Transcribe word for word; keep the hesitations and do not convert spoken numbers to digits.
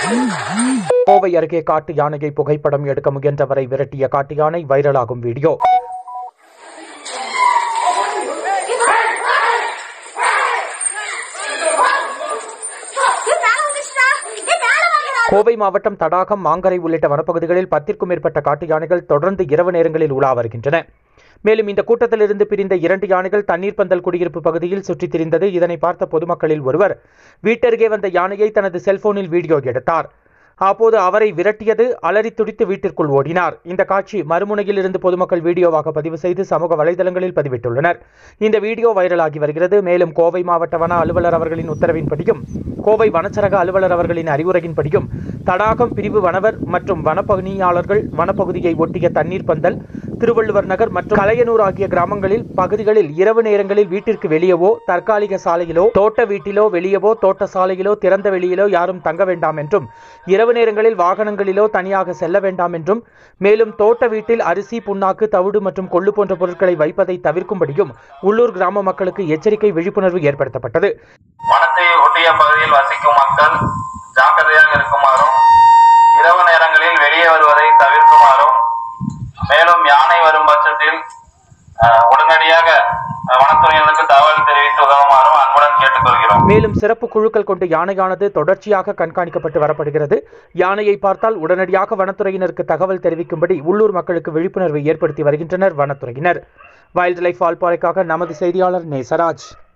கோவை அருகே காட்டு யானையை புகைப்படம் எடுக்க முயன்றவரை விரட்டிய காட்டு யானை வைரலாகும் வீடியோ. கோவை மாவட்டம் தடாகம், மாங்கரை உள்ளிட்ட வனப்பகுதிகளில் பத்திற்கும் மேற்பட்ட காட்டு யானைகள் தொடர்ந்து இரவு நேரங்களில் உலா வருகின்றன. மேலும் இந்த கூட்டத்திலிருந்து பிரிந்த இரண்டு யானைகள் தண்ணீர் பந்தல் குடியிருப்பு பகுதியில் சுற்றித் திரிந்தது. இதனை பார்த்த பொதுமக்களில் ஒருவர் வீட்டருகே வந்த யானையை தனது செல்போனில் வீடியோ எடுத்தார். அப்போது அவரை விரட்டியது. அலறி துடித்து வீட்டிற்குள் ஓடினார். இந்த காட்சி மறுமுனையில் இருந்து பொதுமக்கள் வீடியோவாக பதிவு செய்து சமூக வலைதளங்களில் பதிவிட்டுள்ளனர். இந்த வீடியோ வைரலாகி வருகிறது. மேலும் கோவை மாவட்ட வன அலுவலர் அவர்களின் உத்தரவின்படியும் கோவை வனச்சரக அலுவலர் அவர்களின் அறிவுரையின்படியும் தடாகம் பிரிவு வனவர் மற்றும் வனப்பணியாளர்கள் வனப்பகுதியை ஒட்டிய தண்ணீர் பந்தல், திருவள்ளுவர் நகர் மற்றும் கலையனூர் ஆகிய கிராமங்களில் பகுதிகளில் இரவு நேரங்களில் வீட்டிற்கு வெளியவோ, தற்காலிக சாலையிலோ, தோட்ட வீட்டிலோ, வெளியவோ, தோட்ட சாலையிலோ, திறந்த வெளியிலோ யாரும் தங்க வேண்டாம் என்றும், இரவு நேரங்களில் வாகனங்களிலோ தனியாக செல்ல வேண்டாம் என்றும், மேலும் தோட்ட வீட்டில் அரிசி, புண்ணாக்கு, தவிடு மற்றும் கொள்ளு போன்ற பொருட்களை வைப்பதை தவிர்க்கும்படியும் உள்ளூர் கிராம மக்களுக்கு எச்சரிக்கை விழிப்புணர்வு ஏற்படுத்தப்பட்டது. வனத்தை ஒட்டிய பகுதியில் வசிக்கும் மக்கள் ஜாக்கிரதையாக இருக்குமாறும், இரவு நேரங்களில் வெளியே வருவதை தவிர்க்குமாறும், மேலும் யானை வரும் பட்சத்தில் உடனடியாக வனத்துறையினருக்கு தகவல் தெரிவித்து உதவுமாறும் அன்புடன் கேட்டுக்கொள்கிறோம். மேலும் சிறப்பு குழுக்கள் கொண்டு யானையானது தொடர்ச்சியாக கண்காணிக்கப்பட்டு வரப்படுகிறது. யானையை பார்த்தால் உடனடியாக வனத்துறையினருக்கு தகவல் தெரிவிக்கும்படி உள்ளூர் மக்களுக்கு விழிப்புணர்வை ஏற்படுத்தி வருகின்றனர் வனத்துறையினர். வைல்ட் லைஃப் வால்பாறைக்காக நமது செய்தியாளர் நேசராஜ்.